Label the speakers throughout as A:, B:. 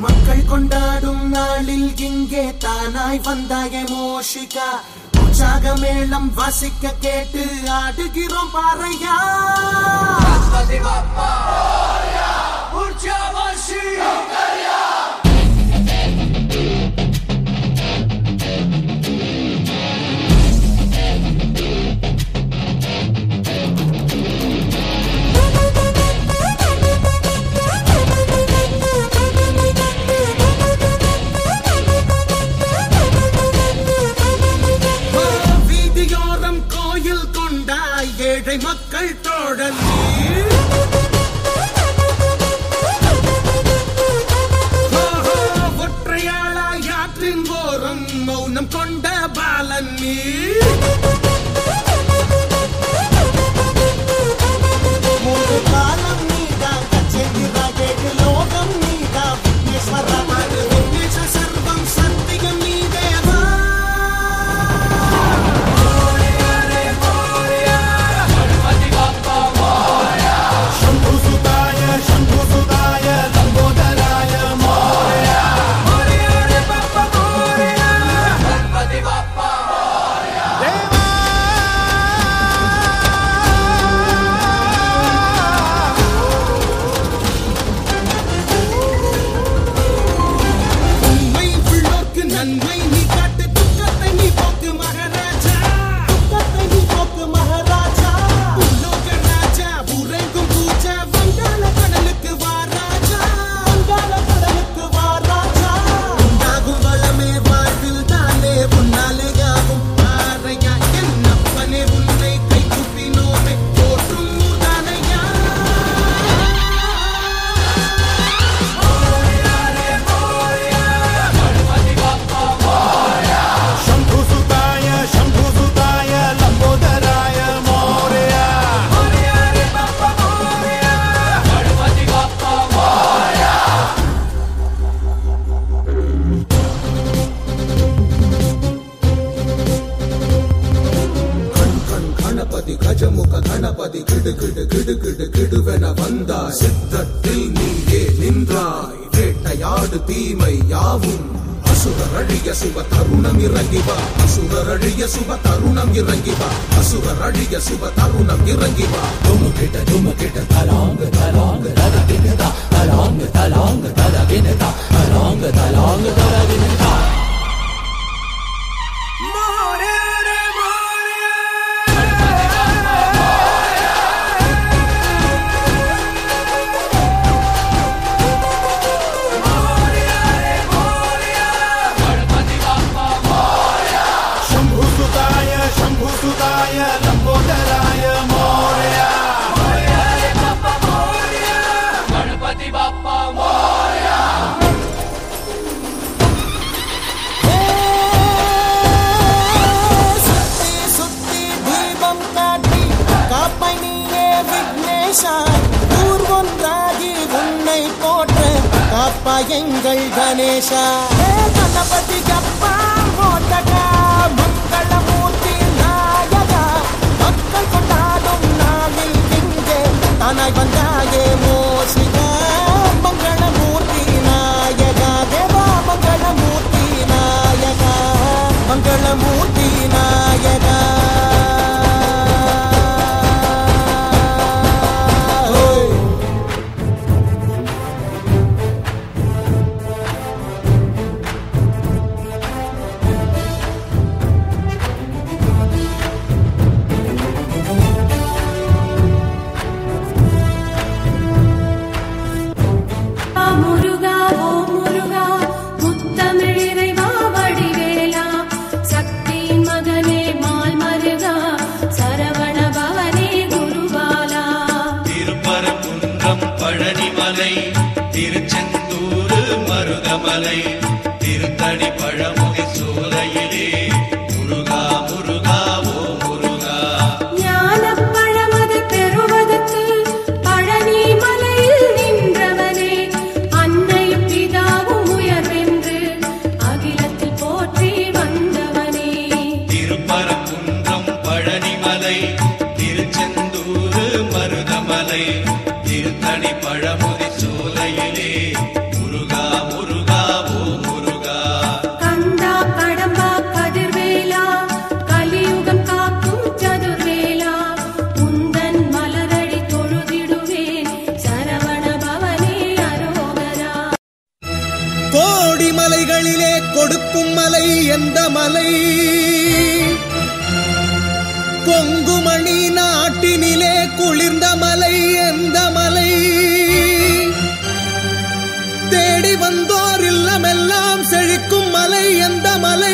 A: மக்கள் கொண்டாடும் நாளில் இங்கே தானாய் வந்தாயே மோஷிகா உற்சாக மேளம் வாசிக்க கேட்டு ஆடுகிறோம் பாறையா ஏழை மக்கள் தோழல் ஒற்றையாளாய் ஆற்றின் ஓரம் மௌனம் கொண்ட பாலன் நீ மூன்று காலம் நீதான் கச்சேந்திரா கேட்டு லோகம் நீதான் விக்னேஸ்வர சர்வம் சத்தியம் நீ தேவா கணபதி கிடு கிடு கிடு கிடு கிடுவென வந்தாய் சித்தத்தில் நீயே நின்றாய் வேட்டையாடு தீமை யாவும் அசுரழிய சுப தருணம் இறங்கி வா அசுரழிய சுப தருணம் இறங்கி வா அசுரழிய சுப தருணம் இறங்கி வா துமுகிட்ட தலாங்க தலாங்க தலகினதா தலாங்க தலாங்க தலகினதா தலாங்க தலாங்க தலகினதா ஊர்வொன்றாகி உன்னை போற்ற காப்பா எங்கள் கணேசா கணபதி கப்பா மோட்டகா மங்களமூர்த்தி நாயகா மக்கள் கொண்டாடும் நாளில் இங்கே தானாய் வந்தாயே மோஷிகா மங்களமூர்த்தி நாயகா தேவா மங்களமூர்த்தி நாயகா மங்களமூர்த்தி நாயகா
B: திருச்செந்தூர் மருதமலை திருத்தணி பழமுதி சோலையிலே முருகா முருகா ஓ முருகா
C: ஞான பழமது பெறுவதற்கு பழனி மலையில் நின்றவனே அன்னையும் பிதாவும் உயர்வென்று அகிலத்தில் போற்றி வந்தவனே
B: திருப்பரங்குன்றம் பழனிமலை திருச்செந்தூர் மருதமலை திருத்தணி பழமுதி சோலையிலே முருகா முருகா
A: செழிக்கும் மலை எந்த மலை? கொங்குமணி நாட்டினிலே குளிர்ந்த மலை எந்த மலை? தேடி வந்தோர் இல்லமெல்லாம் செழிக்கும் மலை எந்த மலை?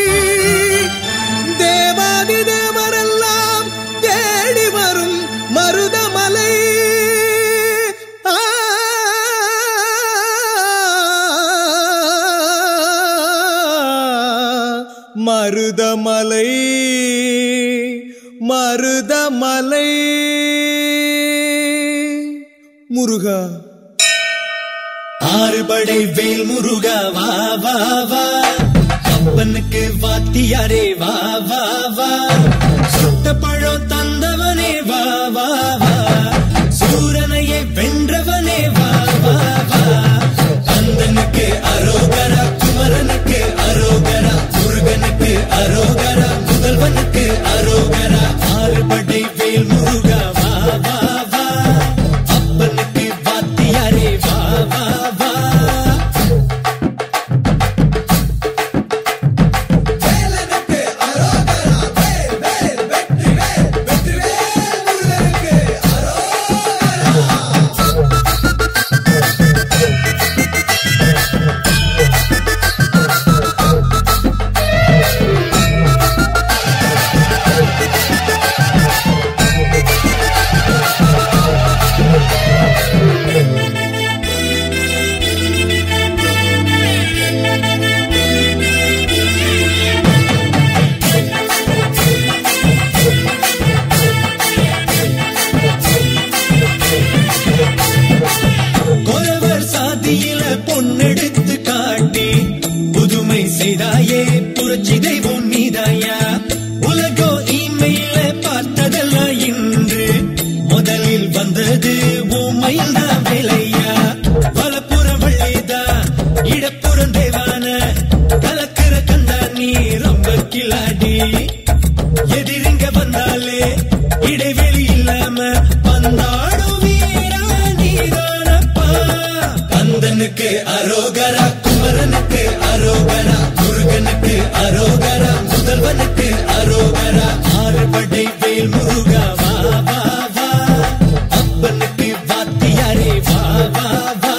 A: தேவாதி தேவரெல்லாம் தேடி வரும் மருதமலை. மருதமலை மருதமலை. முருகா
B: ஆறுபடை வேல் முருகா வா வா வா, அப்பனுக்கு வாத்தியாரே வா வா வா, சுட்ட பழம் தந்தவனே வா வா வா, சூரனையே வென்றவனே வா வா வா, கந்தனுக்கு அரோகரா, குமரனுக்கு அரோகரா, முருகனுக்கு அரோகரா, முதல்வனுக்கு அரோகரா. ஆறுபடை வேல் முருகா வா வா வா, அப்பனுக்கு வாத்தியாரே வா வா வா.
A: வேலனுக்கு அரோகரா, வேல் வேல் வெற்றி வேல், வெற்றி வேல் முருகனுக்கு அரோகரா.
B: கொரவர் சாதியில பொன்னெடுத்து காட்டி புதுமை செய்தாயே, புரட்சி தெய்வம் நீதாயா. உலகோ இமையில பார்த்ததெல்லாம் இன்று முதலில் வந்தது உமையில் தான் வேலையா. வலப்புறம் வள்ளிதா, இடப்புறம் தேவான, கலக்கிற கந்தா நீ ரொம்ப கிளாடி. எதிரிங்க வந்தாலே இடைவெளி இல்லாம வந்தாடும் வீரா நீதானப்பா. கந்தனுக்கு அரோகரா, குமரனுக்கு அரோகரா, முருகனுக்கு அரோகரா, முதல்வனுக்கு அரோகரா. ஆறுபடை வேல் முருகா வா வா வா, அப்பனுக்கு வாத்தியாரே வா வா வா.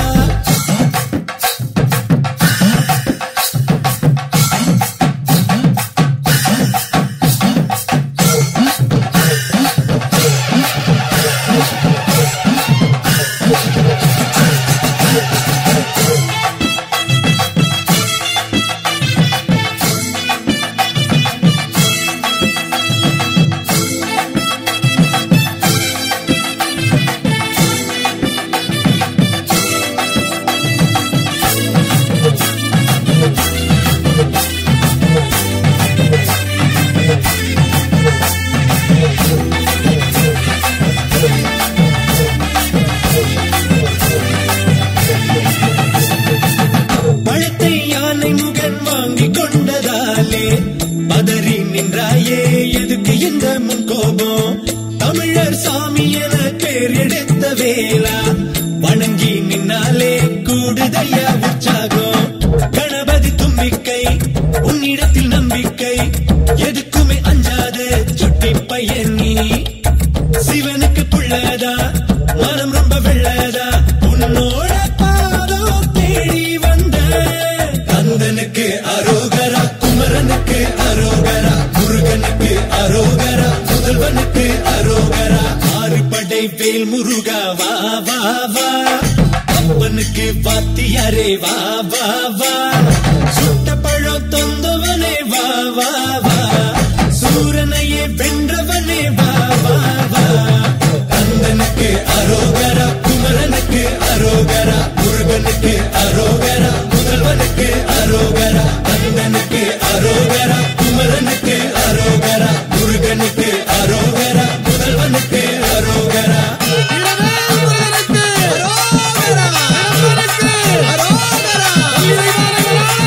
B: பழத்தை யானை முகன் வாங்கி கொண்டதாலே பதறி நின்றாயே, எதுக்கு இந்த முன்கோபம்? தமிழர் சாமி என பேர் எடுத்த வேளா, வணங்கி நின்னாலே கூடுதையா உற்சாகம். கணபதி தும்பிக்கை, உன்னிடத்தில் நம்பிக்கை, எதுக்குமே அஞ்சாத சுட்டி பையன் நீ. சிவனுக்கு புள்ளதா, மனம் ரொம்ப வெள்ளதா, உன்னோட பாதம் தேடி வந்த. கந்தனுக்கு அரோகரா, குமரனுக்கு அரோகரா, முருகனுக்கு அரோகரா, முதல்வனுக்கு அரோகரா. ஆறுபடை வேல் முருகா வா வா வா, அப்பனுக்கு வாத்தியாரே வா வா வா, சுட்ட பழம் தந்தவனே வா வா வா, சூரனையே வென்றவனே வா வா வா. கந்தனுக்கு அரோகரா, குமரனுக்கு அரோகரா, முருகனுக்கு அரோகரா, முதல்வனுக்கு அரோகரா. கந்தனுக்கு அரோகரா, குமரனுக்கு அரோகரா, முருகனுக்கு அரோகரா, முதல்வனுக்கு அரோகரா.
A: முருகனுக்கு அரோகரா, அரோகரா, அரோகரா.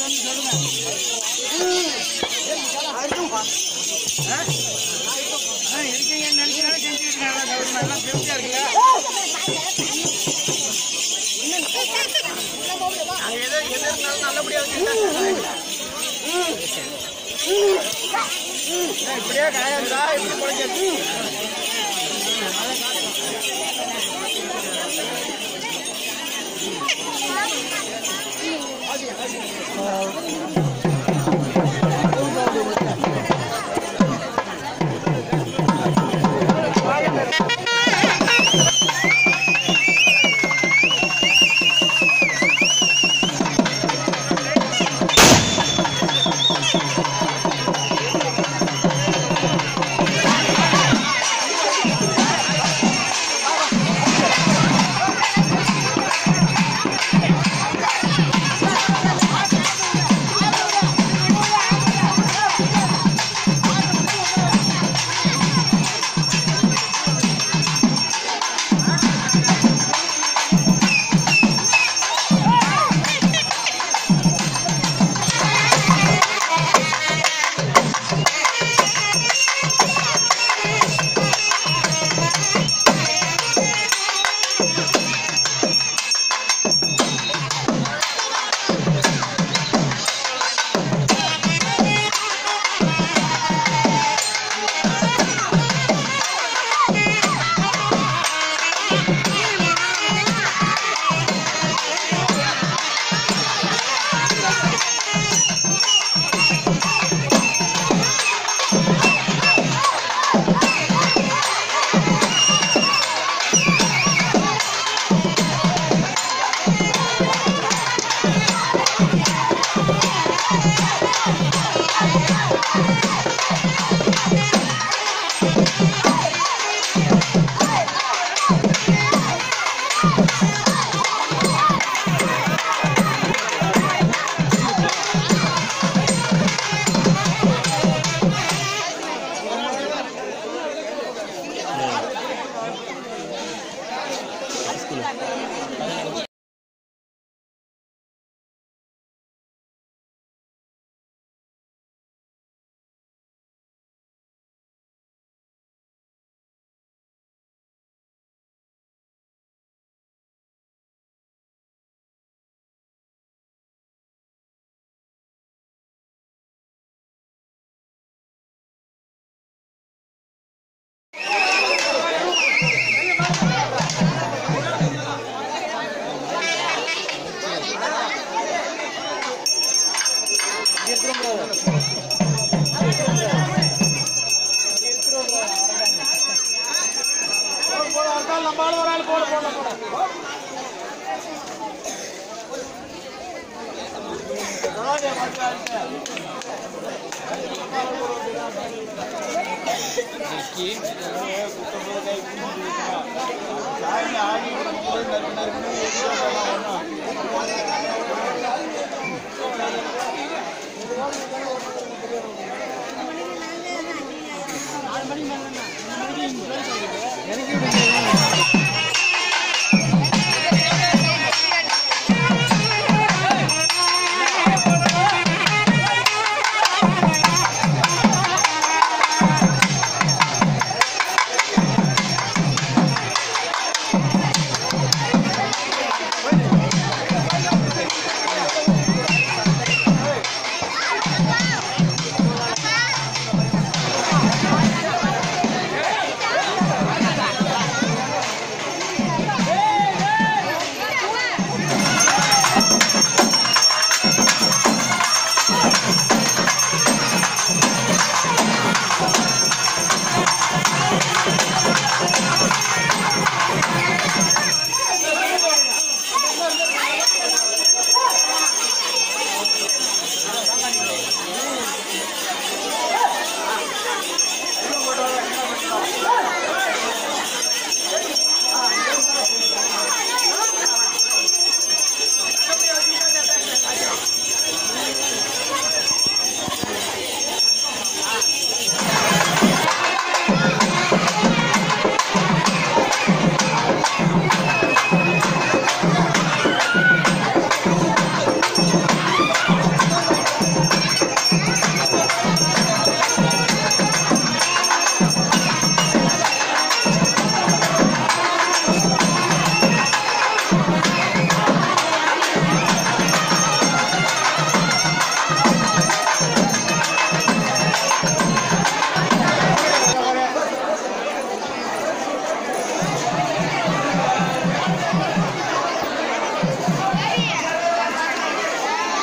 D: இப்படியே காயந்தா இப்படி போயிட்டு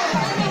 C: Thank you.